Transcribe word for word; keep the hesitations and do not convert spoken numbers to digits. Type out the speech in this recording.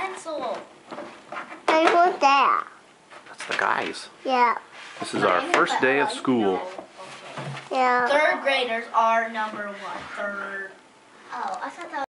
pencil. Hey, who's that? That's the guys. Yeah. This is our first day of school. Yeah. Third graders are number one. Third. Oh, I thought that was